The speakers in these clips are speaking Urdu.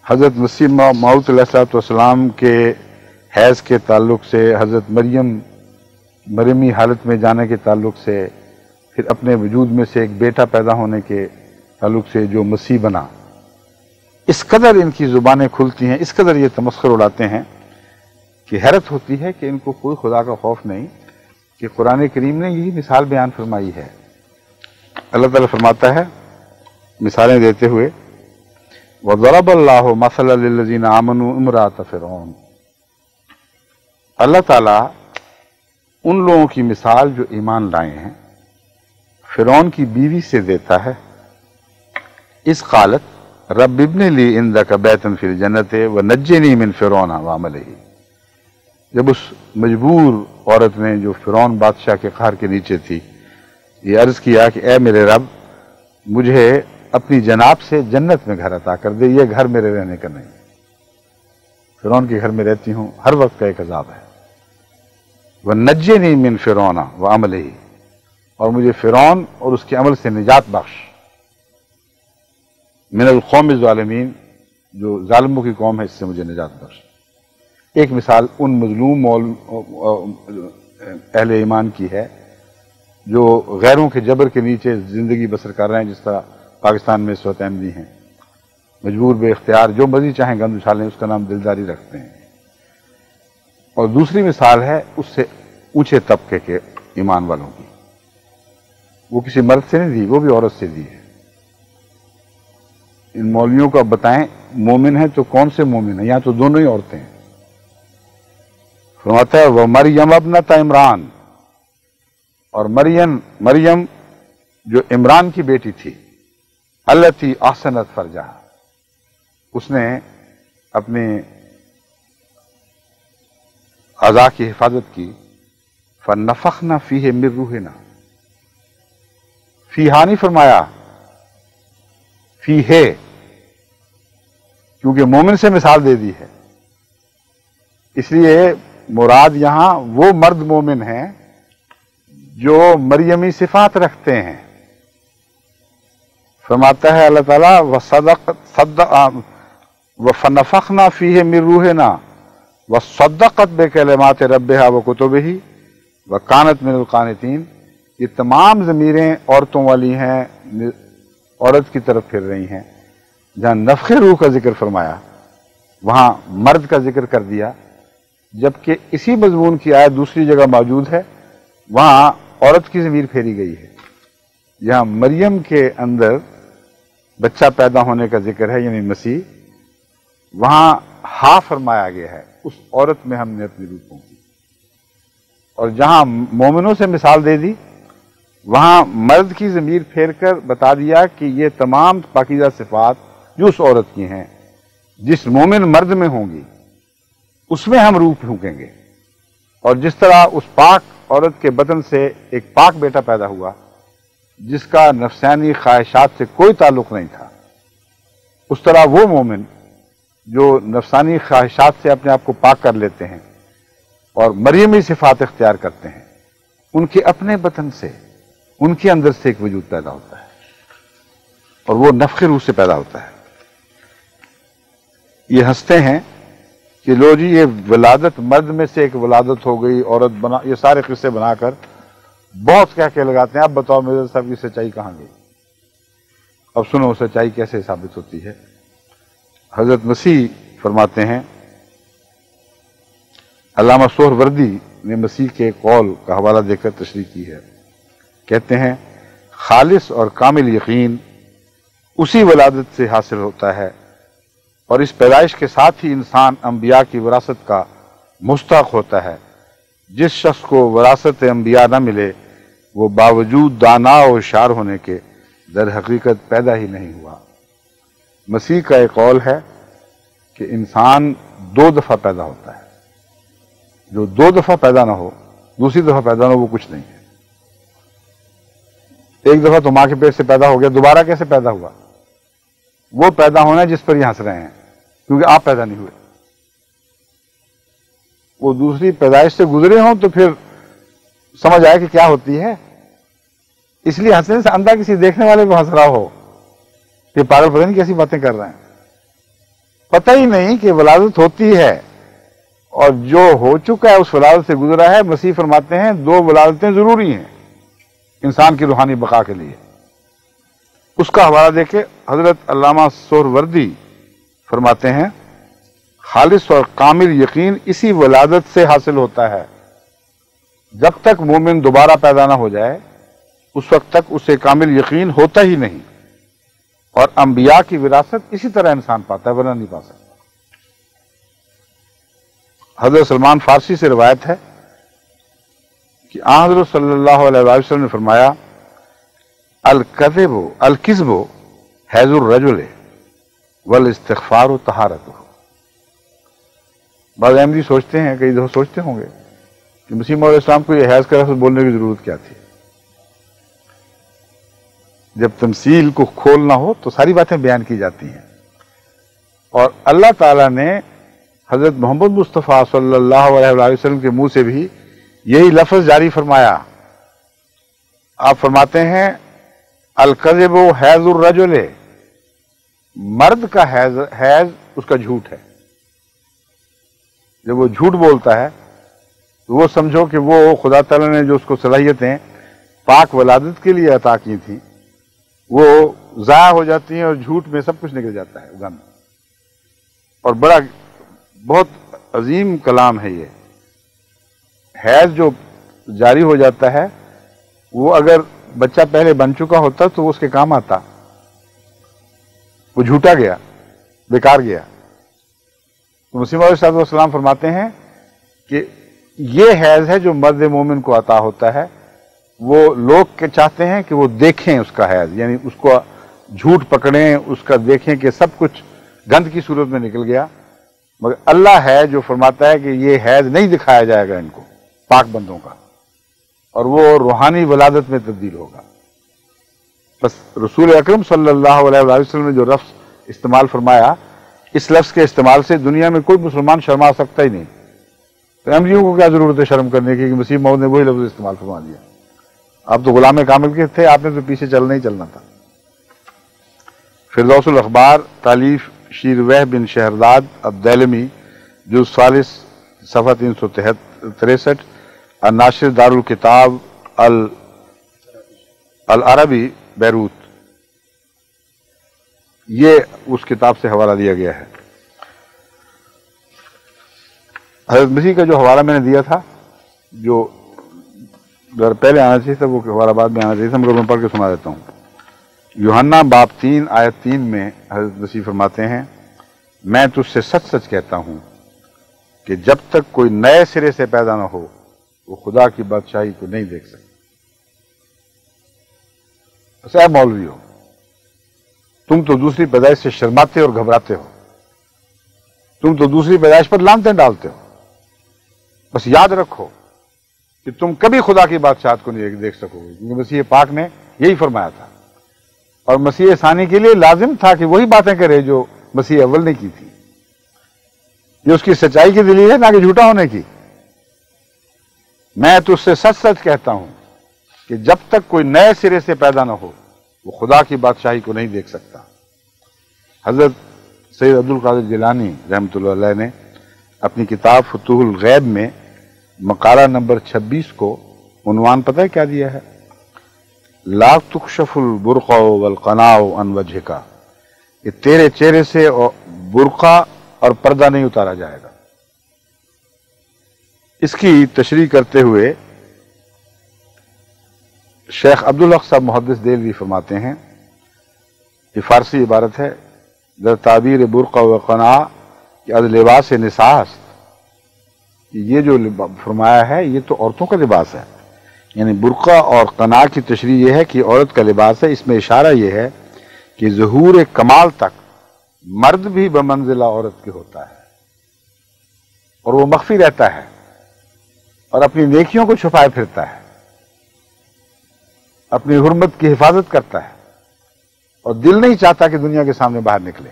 حضرت مسیح موعود علیہ السلام کے حیض کے تعلق سے، حضرت مریمی حالت میں جانے کے تعلق سے، پھر اپنے وجود میں سے ایک بیٹا پیدا ہونے کے تعلق سے جو مسیح بنا، اس قدر ان کی زبانیں کھلتی ہیں، اس قدر یہ تمسخر اڑاتے ہیں کہ حیرت ہوتی ہے کہ ان کو کوئی خدا کا خوف نہیں، کہ قرآن کریم نے یہی مثال بیان فرمائی ہے۔ اللہ تعالیٰ فرماتا ہے مثالیں دیتے ہوئے، وَضَرَبَ اللَّهُ مَثَلًا لِلَّذِينَ آمَنُوا امْرَأَتَ فِرْعَوْنَ، اللہ تعالیٰ ان لوگوں کی مثال جو ایمان لائے ہیں فرعون کی بیوی سے دیتا ہے۔ اس قالت رب ابن لی عندک بیتا فی الجنت ونجنی من فرعون وعملہ، جب اس مجبور عورت نے جو فرعون بادشاہ کے قہر کے نیچے تھی یہ عرض کیا کہ اے میرے رب مجھے اپنی جناب سے جنت میں گھر عطا کر دے، یہ گھر میرے رہنے کا نہیں، فرعون کے گھر میں رہتی ہوں، ہر وقت کا ایک عذاب ہے۔ وَنَجِّنِي مِن فِرْعَوْنَ وَعَمَلِهِ، اور مجھے فرعون اور اس کے عمل سے نجات بخش، من القوم الظالمین، جو ظالموں کی قوم ہے اس سے مجھے نجات بخش۔ ایک مثال ان مظلوم اہل ایمان کی ہے جو غیروں کے جبر کے نیچے زندگی بسر کر رہے ہیں، جس طرح پاکستان میں اس وقت احمدی ہیں، مجبور بے اختیار جو مرضی چاہیں گند اچھالیں، اس کا نام دلداری رکھتے ہیں۔ اور دوسری مثال ہے اس سے اونچے طبقے کے ایمان والوں کی، وہ کسی مرد سے نہیں دی، وہ بھی عورت سے دی ہے۔ ان مولویوں کو اب بتائیں مومن ہیں تو کون سے مومن ہیں؟ یہاں تو دونوں ہی عورتیں ہیں۔ فرماتا ہے وہ مریم ابنت عمران، اور مریم جو عمران کی بیٹی تھی، التی احسنت فرجہا، اس نے اپنے اعضاء کی حفاظت کی، فنفخنا فیہ من روحنا، فیہا نہیں فرمایا فیہ، کیونکہ مومن سے مثال دے دی ہے، اس لیے مراد یہاں وہ مرد مومن ہیں جو مریمی صفات رکھتے ہیں۔ فرماتا ہے اللہ تعالیٰ وَفَنَفَخْنَا فِيهِ مِن رُوحِنَا وَصَدَّقَتْ بِكَلِمَاتِ رَبِّهَا وَكُتُبِهِ وَكَانَتْ مِنَ الْقَانِتِينَ، یہ تمام ضمیریں عورتوں والی ہیں، عورت کی طرف پھر رہی ہیں۔ جہاں نفخ روح کا ذکر فرمایا وہاں مرد کا ذکر کر دیا، جبکہ اسی مضمون کی آیت دوسری جگہ موجود ہے، وہاں عورت کی ضمیر پھیری گئی ہے۔ جہاں مریم کے اندر بچہ پیدا ہونے کا ذکر ہے یعنی مسیح، وہاں ہا فرمایا گیا ہے، اس عورت میں ہم نے اپنی روح پھونکی۔ اور جہاں مومنوں سے مثال دے دی وہاں مرد کی ضمیر پھیر کر بتا دیا کہ یہ تمام پاکیزہ صفات جو اس عورت کی ہیں، جس مومن مرد میں ہوں گی اس میں ہم روح پھونکیں گے۔ اور جس طرح اس پاک عورت کے بدن سے ایک پاک بیٹا پیدا ہوا جس کا نفسانی خواہشات سے کوئی تعلق نہیں تھا، اس طرح وہ مومن جو نفسانی خواہشات سے اپنے آپ کو پاک کر لیتے ہیں اور مریمی صفات اختیار کرتے ہیں، ان کے اپنے بدن سے، ان کے اندر سے ایک وجود پیدا ہوتا ہے، اور وہ نفخ روح سے پیدا ہوتا ہے۔ یہ ہنستے ہیں کہ لو جی یہ ولادت مرد میں سے ایک ولادت ہو گئی، عورت بنا، یہ سارے قصے بنا کر بہت کہہ کے لگاتے ہیں۔ اب بتاؤ میرے صاحب کی سچائی کہاں گئی؟ اب سنو سچائی کیسے ثابت ہوتی ہے۔ حضرت مسیح فرماتے ہیں، علامہ سہروردی نے مسیح کے قول کا حوالہ دے کر تشریح کی ہے، کہتے ہیں خالص اور کامل یقین اسی ولادت سے حاصل ہوتا ہے، اور اس پیدائش کے ساتھ ہی انسان انبیاء کی وراثت کا مستحق ہوتا ہے۔ جس شخص کو وراثت انبیاء نہ ملے وہ باوجود دانا و ہوشیار ہونے کے در حقیقت پیدا ہی نہیں ہوا۔ مسیح کا ایک قول ہے کہ انسان 2 دفعہ پیدا ہوتا ہے، جو 2 دفعہ پیدا نہ ہو، دوسری دفعہ پیدا نہ ہو، وہ کچھ نہیں ہے۔ ایک دفعہ تو ماں کے پیٹ سے پیدا ہو گیا، دوبارہ کیسے پیدا ہوا؟ وہ پیدا ہونا ہے جس پر یہ ہنس رہے ہیں، کیونکہ آپ پیدا نہیں ہوئے۔ وہ دوسری پیدائش سے گزرے ہوں تو پھر سمجھ آئے کہ کیا ہوتی ہے، اس لیے ہنسنے سے اندھا کسی دیکھنے والے کو ہنس رہا ہو کہ پاگل پتہ نہیں کیسی باتیں کر رہے ہیں۔ پتہ ہی نہیں کہ ولادت ہوتی ہے، اور جو ہو چکا ہے اس ولادت سے گزرا ہے۔ مسیح فرماتے ہیں 2 ولادتیں ضروری ہیں انسان کی روحانی بقا کے لیے۔ اس کا حوالہ دے کے حضرت علامہ سہروردی فرماتے ہیں خالص اور کامل یقین اسی ولادت سے حاصل ہوتا ہے۔ جب تک مومن دوبارہ پیدا نہ ہو جائے اس وقت تک اسے کامل یقین ہوتا ہی نہیں، اور انبیاء کی وراثت اسی طرح انسان پاتا ہے، ورنہ نہیں پا سکتا۔ حضرت سلمان فارسی سے روایت ہے کہ آن حضرت صلی اللہ علیہ وسلم نے فرمایا الکذب حیض الرجل والاستغفار طہارتہ۔ بعض احمدی سوچتے ہیں، کئی دفعہ سوچتے ہوں گے کہ مسیح موعود اسلام کو یہ حیض کا لفظ بولنے کی ضرورت کیا تھی؟ جب تمثیل کو کھولنا ہو تو ساری باتیں بیان کی جاتی ہیں، اور اللہ تعالیٰ نے حضرت محمد مصطفیٰ صلی اللہ علیہ وسلم کے منہ سے بھی یہی لفظ جاری فرمایا۔ آپ فرماتے ہیں الکذب حیض الرجل، مرد کا حیض اس کا جھوٹ ہے۔ جب وہ جھوٹ بولتا ہے تو وہ سمجھو کہ وہ خدا تعالیٰ نے جو اس کو صلاحیتیں پاک ولادت کے لیے عطا کی تھیں وہ ضائع ہو جاتی ہیں، اور جھوٹ میں سب کچھ نکل جاتا ہے غم۔ اور بہت عظیم کلام ہے یہ۔ حیض جو جاری ہو جاتا ہے وہ اگر بچہ پہلے بن چکا ہوتا تو وہ اس کے کام آتا، وہ جھوٹا گیا، بیکار گیا۔ تو مسیح موعود صلی اللہ علیہ وسلم فرماتے ہیں کہ یہ حیض ہے جو مرد مومن کو عطا ہوتا ہے۔ وہ لوگ چاہتے ہیں کہ وہ دیکھیں اس کا حیض، یعنی اس کو جھوٹ پکڑیں، اس کا دیکھیں کہ سب کچھ گند کی صورت میں نکل گیا، مگر اللہ ہے جو فرماتا ہے کہ یہ حیض نہیں دکھایا جائے گا ان کو، پاک بندوں کا، اور وہ روحانی ولادت میں تبدیل ہوگا۔ بس رسول اکرم صلی اللہ علیہ وسلم نے جو لفظ استعمال فرمایا، اس لفظ کے استعمال سے دنیا میں کوئی مسلمان شرما سکتا ہی نہیں۔ تو احمدیوں کو کیا ضرورت ہے شرم کرنے کی کہ مسیح موعود نے وہی لفظ استعمال فرما دیا؟ آپ تو غلام کامل کے تھے، آپ نے تو پیچھے چلنا ہی چلنا تھا۔ فردوس الاخبار تالیف شیر وہ بن شہرداد الدیلمی، جز 40 صفحہ 363، الناشر دار الکتاب العربی بیروت، یہ اس کتاب سے حوالہ دیا گیا ہے۔ حضرت مسیح کا جو حوالہ میں نے دیا تھا، جو اگر پہلے آنا چاہیے تھا وہ حوالہ بعد میں آنا چاہیے تھا، مگر میں پڑھ کے سنا دیتا ہوں۔ یوحنا باب 3 آیت 3 میں حضرت مسیح فرماتے ہیں میں تجھ سے سچ سچ کہتا ہوں کہ جب تک کوئی نئے سرے سے پیدا نہ ہو وہ خدا کی بادشاہی کو نہیں دیکھ سکتا۔ بس اے مولوی ہو، تم تو دوسری پیدائش سے شرماتے اور گھبراتے ہو، تم تو دوسری پیدائش پر لانتیں ڈالتے ہو۔ بس یاد رکھو کہ تم کبھی خدا کی بادشاہت کو نہیں دیکھ سکو گے، کیونکہ مسیح پاک نے یہی فرمایا تھا، اور مسیح ثانی کے لیے لازم تھا کہ وہی باتیں کرے جو مسیح اول نے کی تھی۔ یہ اس کی سچائی کی دلیل ہے، نہ کہ جھوٹا ہونے کی۔ میں تجھ سے سچ سچ کہتا ہوں کہ جب تک کوئی نئے سرے سے پیدا نہ ہو وہ خدا کی بادشاہی کو نہیں دیکھ سکتا۔ حضرت سید عبد القادر جیلانی رحمۃ اللہ علیہ نے اپنی کتاب فتوح الغیب میں مقالہ نمبر 26 کو عنوان پتہ ہے کیا دیا ہے؟ لا تکشف البرقع والقناع عن وجهک، کہ تیرے چہرے سے برقع اور پردہ نہیں اتارا جائے گا۔ اس کی تشریح کرتے ہوئے شیخ عبدالحق صاحب محدث دہلوی فرماتے ہیں، یہ فارسی عبارت ہے، در تعبیر برقع و قناع کہ از لباس نساء، یہ جو فرمایا ہے یہ تو عورتوں کا لباس ہے، یعنی برقع اور قناع کی تشریح یہ ہے کہ عورت کا لباس ہے۔ اس میں اشارہ یہ ہے کہ ظہور کمال تک مرد بھی بمنزلہ عورت کے ہوتا ہے، اور وہ مخفی رہتا ہے اور اپنی نیکیوں کو چھپائے پھرتا ہے، اپنی حرمت کی حفاظت کرتا ہے، اور دل نہیں چاہتا کہ دنیا کے سامنے باہر نکلے۔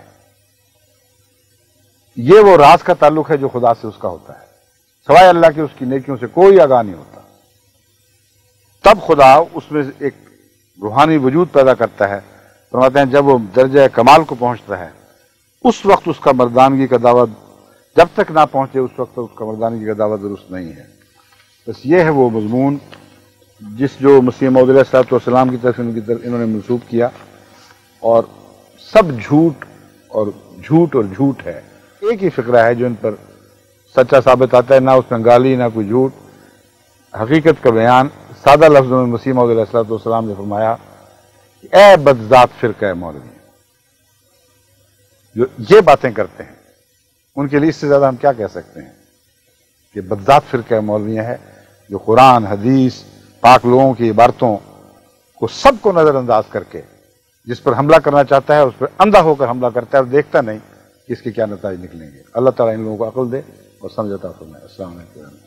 یہ وہ راز کا تعلق ہے جو خدا سے اس کا ہوتا ہے، سوائے اللہ کے اس کی نیکیوں سے کوئی آگاہ نہیں ہوتا۔ تب خدا اس میں ایک روحانی وجود پیدا کرتا ہے۔ فرماتے ہیں جب وہ درجہ کمال کو پہنچتا ہے اس وقت اس کا مردانگی کا دعویٰ جب تک نہ پہنچے اس وقت اس کا مردانگی کا دعویٰ درست نہیں ہے۔ بس یہ ہے وہ مضمون جو مسیح موعود علیہ الصلوۃ والسلام کی طرف انہوں نے منسوب کیا، اور سب جھوٹ اور جھوٹ ہے۔ ایک ہی فقرہ ہے جو ان پر سچا ثابت آتا ہے، نہ اس میں گالی نہ کوئی جھوٹ، حقیقت کا بیان۔ سادہ لفظوں میں مسیح موعود علیہ الصلوۃ والسلام نے فرمایا کہ اے بدذات فرقہ مولوی، جو یہ باتیں کرتے ہیں ان کے لیے اس سے زیادہ ہم کیا کہہ سکتے ہیں کہ بدذات فرقہ مولوی ہے، جو قرآن حدیث پاک لوگوں کی عبارتوں کو سب کو نظر انداز کر کے جس پر حملہ کرنا چاہتا ہے اس پر اندھا ہو کر حملہ کرتا ہے اور دیکھتا نہیں کہ اس کے کیا نتائج نکلیں گے۔ اللہ تعالیٰ ان لوگوں کو عقل دے اور سمجھ عطا فرمائے۔ السلام علیکم۔